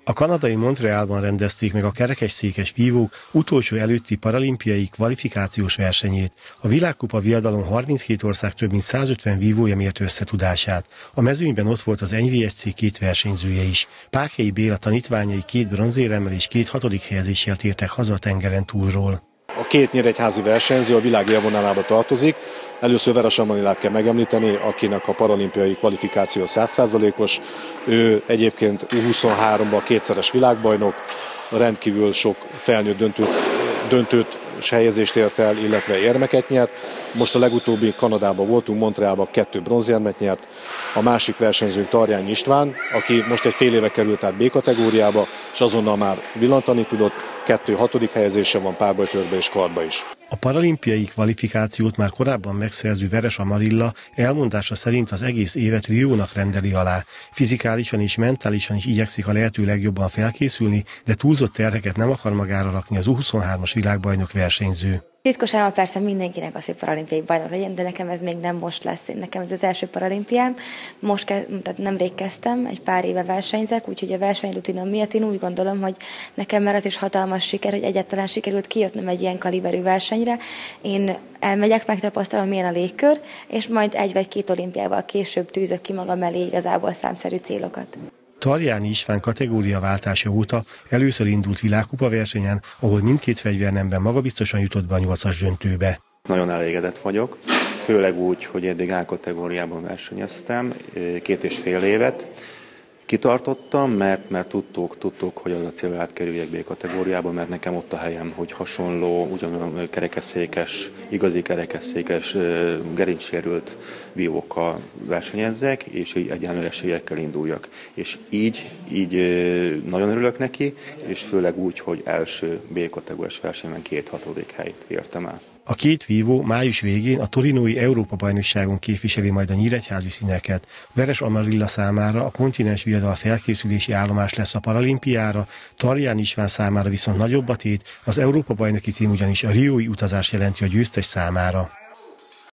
A kanadai Montrealban rendezték meg a kerekesszékes vívók utolsó előtti paralimpiai kvalifikációs versenyét. A világkupa viadalon 32 ország több mint 150 vívója mért összetudását. A mezőnyben ott volt az NVSC két versenyzője is. Pákhelyi Béla tanítványai 2 bronzéremmel és 2 hatodik helyezéssel tértek haza a tengeren túlról. A 2 nyíregyházi versenyző a világ élvonalába tartozik. Először Veres Amarillát kell megemlíteni, akinek a paralimpiai kvalifikáció 100%-os. Ő egyébként U23-ban 2-szeres világbajnok, rendkívül sok felnőtt döntőt helyezést ért el, illetve érmeket nyert. Most a legutóbbi Kanadában voltunk, Montrealban 2 bronzérmet nyert. A másik versenyzőnk Tarjányi István, aki most egy fél éve került át B kategóriába, és azonnal már villantani tudott. 2 hatodik helyezése van párbajtörbe és karba is. A paralimpiai kvalifikációt már korábban megszerző Veres Amarilla elmondása szerint az egész évet Riónak rendeli alá. Fizikálisan és mentálisan is igyekszik a lehető legjobban felkészülni, de túlzott terheket nem akar magára rakni az U23-as világbajnok versenyző. Titkos álma persze mindenkinek az, hogy paralimpiai bajnok legyen, de nekem ez még nem most lesz. Nekem ez az első paralimpiám. Tehát nemrég kezdtem, egy pár éve versenyzek, úgyhogy a versenyrutinom miatt én úgy gondolom, hogy nekem már az is hatalmas siker, hogy egyáltalán sikerült kijöttnöm egy ilyen kaliberű versenyre. Én elmegyek, megtapasztalom, milyen a légkör, és majd 1 vagy 2 olimpiával később tűzök ki magam elé igazából számszerű célokat. Tarjányi István kategóriaváltása óta először indult világkupa versenyen, ahol mindkét fegyvernemben magabiztosan jutott be a 8-as döntőbe. Nagyon elégedett vagyok, főleg úgy, hogy eddig A kategóriában versenyeztem, 2,5 évet. Kitartottam, mert tudtuk, hogy az a cél, hogy átkerüljek B kategóriába, mert nekem ott a helyem, hogy hasonló, ugyanolyan kerekesszékes, igazi kerekesszékes, gerincsérült vívókkal versenyezzek, és így egyenlő esélyekkel induljak. És így nagyon örülök neki, és főleg úgy, hogy első B kategóriás versenyben 2 hatodik helyet értem el. A 2 vívó május végén a torinói Európa-bajnokságon képviseli majd a nyíregyházi színeket. Veres Amarilla számára a kontinens viadal felkészülési állomás lesz a paralimpiára, Tarjányi István számára viszont nagyobb a tét, az Európa-bajnoki cím ugyanis a riói utazás jelenti a győztes számára.